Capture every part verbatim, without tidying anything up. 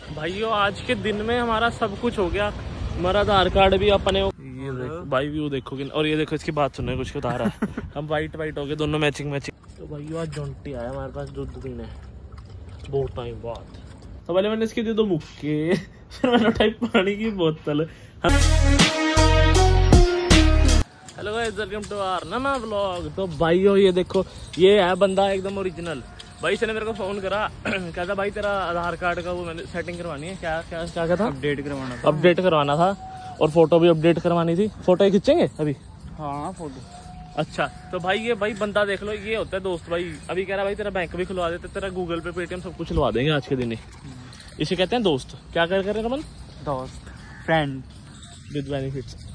भाइयों आज के दिन में हमारा सब कुछ हो गया। हमारा आधार कार्ड भी अपने ये देखो भाई व्यू देखोगे, और ये देखो इसकी बात सुनो, कुछ बता रहा है। हम वाइट वाइट हो गए दोनों, मैचिंग मैचिंग। तो भाइयों आज जॉन्टी आया हमारे पास दूध पीने बहुत टाइम बाद। तो पहले मैंने इसके दे दो मुक्के, फिर मैंने उठाई पानी की बोतल। Hello guys, welcome to our नया व्लॉग। तो भाइयों ये देखो, ये है बंदा एकदम ओरिजिनल। भाई इसने मेरे को फोन करा, कहता भाई तेरा आधार कार्ड का वो मैंने सेटिंग करवानी है। क्या क्या क्या क्या था? अपडेट करवाना था। अपडेट करवाना था और फोटो भी अपडेट करवानी थी। फोटो खींचेंगे अभी? हाँ फोटो। अच्छा तो भाई ये भाई बंदा देख लो, ये होता है दोस्त भाई। अभी कह रहा भाई तेरा बैंक भी खुलवा देते, तेरा गूगल पे पेटीएम सब कुछ खुलवा देंगे आज के दिन ही। इसे कहते हैं दोस्त। क्या कर रहे रमन? दोस्त, फ्रेंड विद बेनिफिट्स।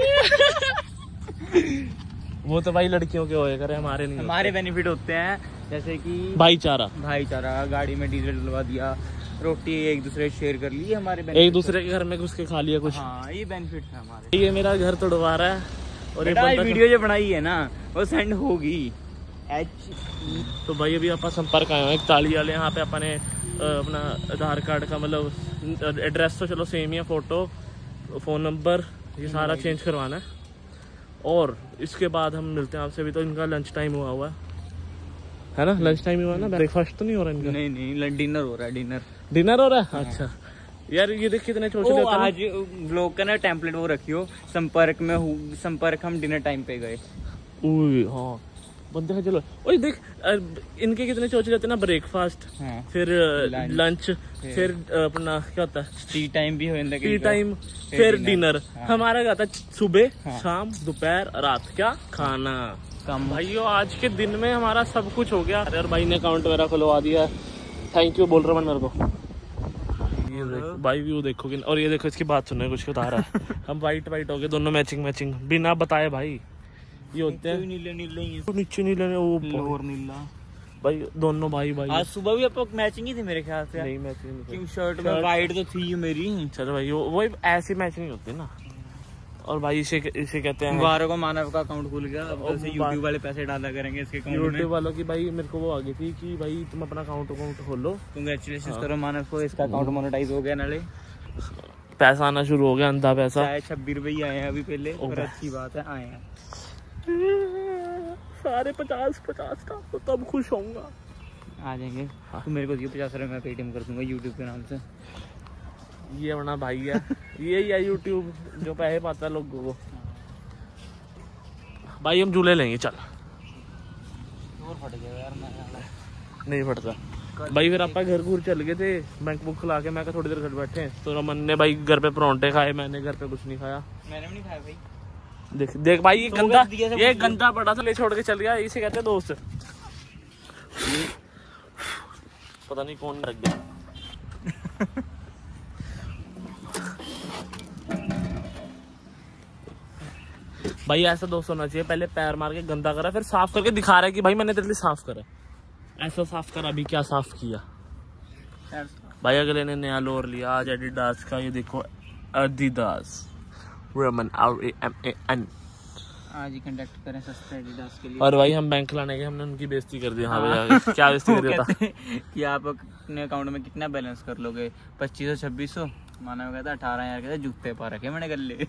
वो तो भाई लड़कियों के होए करे, हमारे नहीं। हमारे बेनिफिट होते हैं जैसे कि भाईचारा। भाईचारा, गाड़ी में डीजल डलवा दिया, रोटी एक दूसरे शेयर कर ली, हमारे एक दूसरे के घर में घुस के खा लिया कुछ। हाँ ये बेनिफिट है हमारे। ये मेरा घर तोड़वा रहा है और ये वीडियो जो बनाई है ना वो सेंड होगी। तो भाई अभी आप संपर्क आए हैं ताली वाले, यहाँ पे अपने अपना आधार कार्ड का मतलब एड्रेस तो चलो सेम ही है, फोटो फोन नंबर ये सारा चेंज करवाना है। और इसके बाद हम मिलते हैं आपसे। अभी तो इनका लंच टाइम हुआ हुआ है है ना? लंच टाइम हुआ ना, ब्रेकफास्ट तो नहीं हो रहा इनका? नहीं नहीं डिनर हो रहा है। डिनर डिनर हो रहा है। हाँ। अच्छा यार ये देख कितने छोटे होते हैं। आज व्लॉग का ना टेम्पलेट वो रखियो, संपर्क में हूँ, संपर्क हम डिनर टाइम पे गए। हाँ बंदे हैं। चलो ओए देख इनके कितने चोचे रहते हैं ना, ब्रेकफास्ट हाँ। फिर लंच, फिर अपना क्या होता है टी टाइम भी हो, टी टाइम, फिर डिनर। हाँ। हमारा क्या था सुबह हाँ। शाम दोपहर रात क्या खाना कम। भाइयों आज के दिन में हमारा सब कुछ हो गया। यार भाई ने अकाउंट मेरा खुलवा दिया, थैंक यू बोल रहा है मेरे को। ये देखो भाई व्यू देखोगे, और ये देखो इसकी बात सुनो, कुछ बता रहा है। हम वाइट वाइट हो गए दोनों, मैचिंग मैचिंग बिना बताए भाई। ये होते हैं नीले नीले, नीचे नीले वो नीला भाई, दोनों भाई भाई। आज सुबह भी आप मैचिंग ही थी मेरे ख्याल से। नहीं मैचिंग क्यों, शर्ट में वाइट तो थी मेरी। चलो भाई वो वो ऐसी मैचिंग होती है ना। और भाई इसे इसे कहते हैं बारह को मानव का अकाउंट खुल गया। अब से यूट्यूब वाले पैसे डाला करेंगे इसके अकाउंट में। यूट्यूब वालों की भाई मेरे को वो आ गई थी कि भाई तुम अपना अकाउंट अकाउंट खोलो। कांग्रेचुलेशंस करो मानव को, इसका अकाउंट मोनेटाइज हो गया, नाले पैसा आना शुरू हो गया, अंधा पैसा। छब्बीस रुपये आए हैं अभी पहले, और अच्छी बात है आए हैं सारे पचास पचास का, तो तब खुश होऊंगा। आ जाएंगे। हाँ। तो मेरे को दियो पचास रुपये, मैं पेटीएम कर दूंगा यूट्यूब के नाम से। ये अपना भाई है, ये ही है यूट्यूब जो पैसे पाता है लोगों को। भाई हम झूले लेंगे चल। फट गया यार, नहीं फटता भाई। फिर आप घर घूर चल गए थे, बैंक बुक खुला के, मैं थोड़ी देर घर बैठे तो रमन ने भाई घर पे परोंठे खाए, मैंने घर पे कुछ नहीं खाया। मैंने भी नहीं खाया भाई। देख देख भाई ये गंदा, ये गंदा पड़ा था, ले छोड़ के चल गया। इसे कहते हैं दोस्त। पता नहीं कौन रख गया। भाई ऐसा दोस्त होना चाहिए, पहले पैर मार के गंदा करा, फिर साफ करके दिखा रहा है कि भाई मैंने तेरे लिए साफ करा। ऐसा साफ करा, अभी क्या साफ किया भाई। अगले ने नया लोअर लिया आज एडिडास का, ये देखो Adidas Raman R A M A N. आज ही कांटेक्ट करें सस्ते एडिडास के लिए। और भाई हम बैंक लाने के, हमने उनकी बेइज्जती कर दी। हाँ भाई क्या बेइज्जती कर दिया था कि आप अपने अकाउंट में कितना बैलेंस कर लोगे, पच्चीस सौ छब्बीस सौ। माना कहता अठारह हजार कहता जूते पा रखे मैंने कर ले।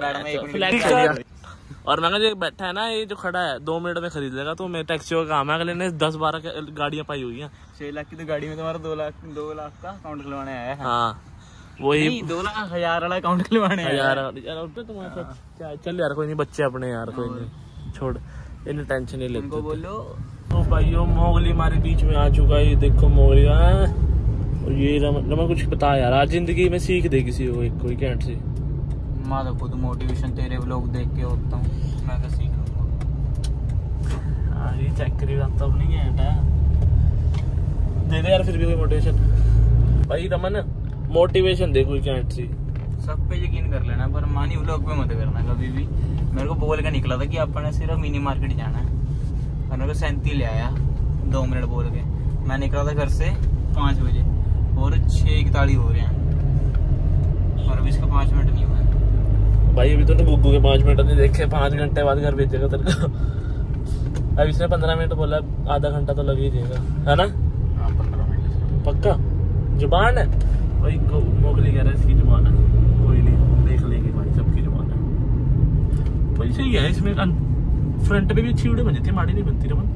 और मैं जो बैठा है ना, ये जो खड़ा है दो मिनट में खरीद लेगा। तो मेरे टैक्सी का काम है, अगले ने दस बारह गाड़ियां पाई हुई हैं। छह लाख की तो गाड़ी में तुम्हारा दो लाख दो लाख का अकाउंट खुलवाने आया है। हाँ वही दो लाख हजार वाला अकाउंट खुलवाने हजार तुम्हारे साथ। चल यार कोई नहीं, बच्चे अपने यार, कोई नहीं छोड़, इन्हें टेंशन नहीं लेते। उनको बोलो। तो भाइयों मोगली हमारे बीच में आ चुका है, ये देखो मोगली। और ये रमन रमन कुछ बता यार, आज जिंदगी में सीख दे किसी को एक कोई कैंट से। मैं तो खुद मोटिवेशन तेरे व्लॉग देख के होता हूँ, मैं तो सीखूंगा। हाँ ये चेक करी बात तो नहीं है दे दे यार, फिर भी कोई मोटिवेशन। भाई रमन मोटिवेशन दे कोई कैंट सी। सब पे यकीन कर लेना, पर मानी व्लॉग पे मत करना कभी भी। मेरे को बोल के निकला था कि अपने सिर्फ मिनी मार्केट जाना है, और मेरे को सैंती ले आया दो मिनट बोल के। मैं निकला था घर से पाँच बजे और छः इकतालीस हो रहे हैं, और अभी इसका पाँच मिनट नहीं हुआ है। भाई अभी तो गुग्गू के पाँच मिनट नहीं देखे, पाँच घंटे बाद घर भेजेगा तेरे को। अब इसने पंद्रह मिनट बोला, आधा घंटा तो लग ही जाएगा है ना? हाँ पंद्रह मिनट पक्का जुबान है। भाई मोगली कह रहा है इसकी जुबान है, कोई नहीं देख लेंगे भाई, सबकी जुबान है भाई। सही है, इसमें फ्रंट पे भी अच्छी वीडियो बन जाती है, माड़ी नहीं बनती रमन।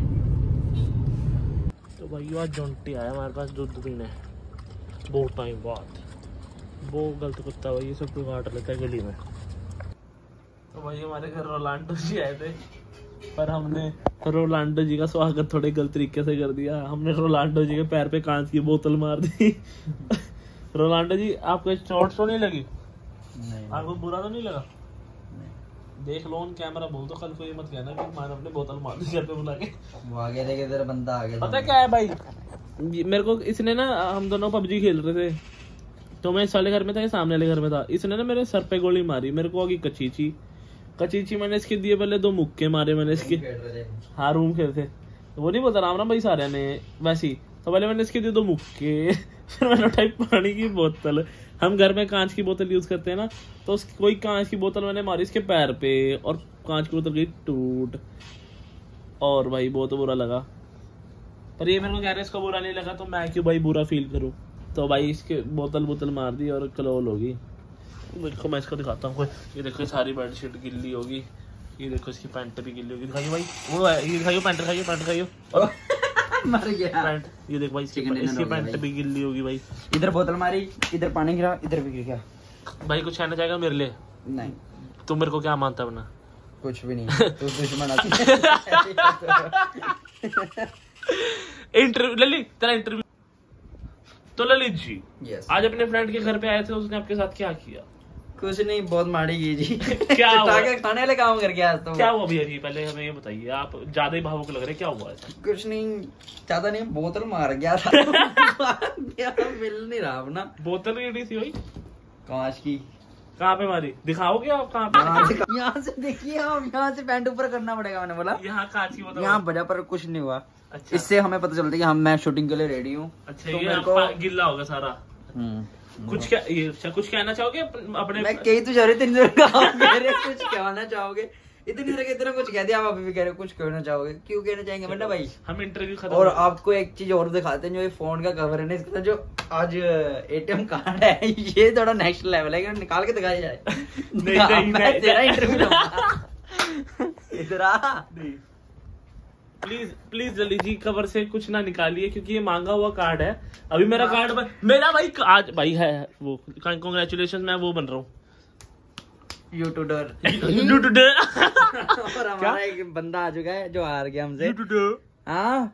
तो भाई आज जॉन्टी आया हमारे पास दूध पीने बहुत टाइम बाद। वो गलत कुत्ता भाई, ये सबको काट लेता है गली में। तो भाई हमारे घर रोनाल्डो जी आए थे, पर हमने रोनाल्डो जी का स्वागत थोड़े गलत तरीके से कर दिया। हमने रोनाल्डो जी के पैर पे कांच की बोतल मार दी। रोनाल्डो जी आपको चोट तो नहीं लगी? नहीं। आपको बुरा तो नहीं लगा? नहीं। देख लो ऑन कैमरा, बोल दो कल को ये मत कहना कि मैंने अपने बोतल मार दी घर पे बुला के। वो आगे देखे तेरा बंदा आ गया। पता क्या है भाई, मेरे को इसने ना, हम दोनों पबजी खेल रहे थे, तो मैं इस वाले घर में था, ये सामने वाले घर में था। इसने ना मेरे सर पे गोली मारी, मेरे को आगे कचीची कचीची मैंने इसके दिए, पहले दो मुक्के मारे मैंने इसके। हाँ रूम खेलते, वो नहीं बोलता राम राम भाई सारे ने वैसी। तो पहले मैंने इसके दिए दो मुक्के, फिर मैंने उठाई पानी की बोतल। हम घर में कांच की बोतल यूज करते हैं ना, तो कोई कांच की बोतल मैंने मारी इसके पैर पे, और कांच की बोतल गई टूट। और भाई बहुत बुरा लगा, पर ये मेरे को कह रहे इसको बुरा नहीं लगा, तो मैं क्यों भाई बुरा फील करूँ। तो भाई इसके बोतल बोतल मार दी और कलोल होगी। देखो मैं इसको दिखाता हूँ, ये देखो सारी बेडशीट गिल्ली होगी, ये देखो इसकी पैंट भी गिल्ली होगी। दिखाइए भाई, वो है ये दिखाइए, पैंट दिखाइए, पैंट दिखाइए। मर गया पैंट, ये देख भाई इसकी पैंट भी गिल्ली होगी भाई। इधर बोतल मारी, इधर पानी गिरा, इधर भी गिर गया। भाई कुछ कहना चाहेगा मेरे लिए? नहीं। तू मेरे को क्या मानता है अपना? कुछ भी नहीं, तू दुश्मन। इंटरव्यू ललित, तेरा इंटरव्यू। तो ललित जी yes. आज अपने फ्रेंड के घर पे आए थे, उसने आपके साथ क्या किया? कुछ नहीं, बहुत माड़ी की जी। क्या हुआ? खाने वाले काम करके आज तो। क्या हुआ भैया जी, पहले हमें ये बताइए, आप ज्यादा ही भावुक लग रहे, क्या हुआ? कुछ नहीं, ज्यादा नहीं, बोतल मार गया था। मिल नहीं रहा अपना। बोतल रेडी थी भाई कांच की। कहाँ पे मारी, दिखाओगे आप कहाँ पे? यहाँ से देखिए, हम यहाँ से पैंट ऊपर करना पड़ेगा। मैंने बोला यहाँ कांच की बोतल, यहाँ बजा, पर कुछ नहीं हुआ। अच्छा। इससे हमें पता चलता है कि हम मैं शूटिंग के लिए रेडी हूँ। अच्छा, तो ये मेरे को गिल्ला होगा सारा। कुछ क्या ये, अच्छा कुछ कहना चाहोगे अपने? मैं कही तो जा रही थी, कुछ कहना चाहोगे? इतनी तरह इतना कुछ कह दिया, आप अभी भी कह रहे हो कुछ कहना चाहोगे? क्यों कहना चाहेंगे बंदा भाई? हम इंटरव्यू खत्म। और आपको एक चीज और दिखाते हैं, जो ये फोन का कवर है ना, इसका जो आज एटीएम कार्ड है, ये थोड़ा नेक्स्ट लेवल है, निकाल के दिखाया जाए। तेरा इंटरव्यू इधर आ, प्लीज प्लीज जल्दी जी कवर से कुछ ना निकालिए, क्योंकि ये मांगा हुआ कार्ड है। अभी मेरा कार्ड बन, मेरा भाई आज भाई है वो, कांग्रेचुलेशन, मैं वो बन रहा हूँ यूट्यूबर। यूट्यूबर। और हमारा एक बंदा आ चुका है जो हार गया हमसे। हाँ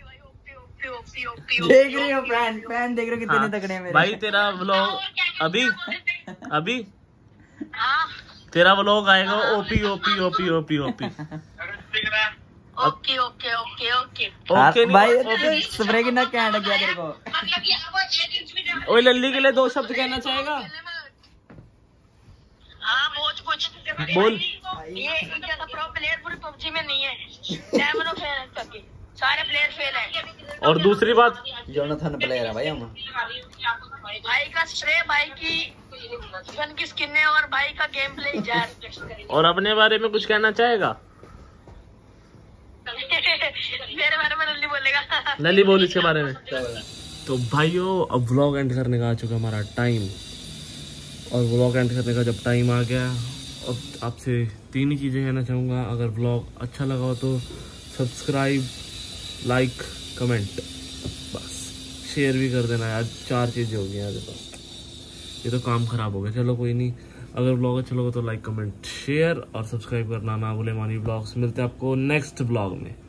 देख रही हो फैन, फैन देख रहे हो कितने तगड़े मेरे भाई। तेरा व्लॉग अभी अभी तेरा व्लॉग आएगा, OP OP OP OP OP. Okay okay okay okay okay भाई, स्प्रे कितना क्या लग गया तेरे को? ओए लल्ली के लिए दो शब्द कहना चाहेगा? हाँ बहुत कुछ बोल। ये प्रो प्लेयर पूरी पबजी में नहीं है, सारे प्लेयर फेल है। और दूसरी बात, जोनाथन प्लेयर है भाई हम। भाई का स्प्रे, भाई की गन की स्किन है, और भाई का गेम प्ले जार। और अपने बारे में कुछ कहना चाहेगा? मेरे बारे में लल्ली बोलेगा। लल्ली बोल इसके बारे में। तो भाइयों अब व्लॉग एंड करने का आ चुका हमारा टाइम, और व्लॉग एंड करने का जब टाइम आ गया, अब आपसे तीन ही चीज़ें कहना चाहूँगा। अगर व्लॉग अच्छा लगा हो तो सब्सक्राइब, लाइक, कमेंट, बस शेयर भी कर देना यार। चार चीज़ें हो गई यार, तो ये तो काम ख़राब हो गया। चलो कोई नहीं, अगर ब्लॉग अच्छा लगा तो लाइक, कमेंट, शेयर और सब्सक्राइब करना ना भूले। मानी ब्लॉग्स, मिलते हैं आपको नेक्स्ट ब्लॉग में।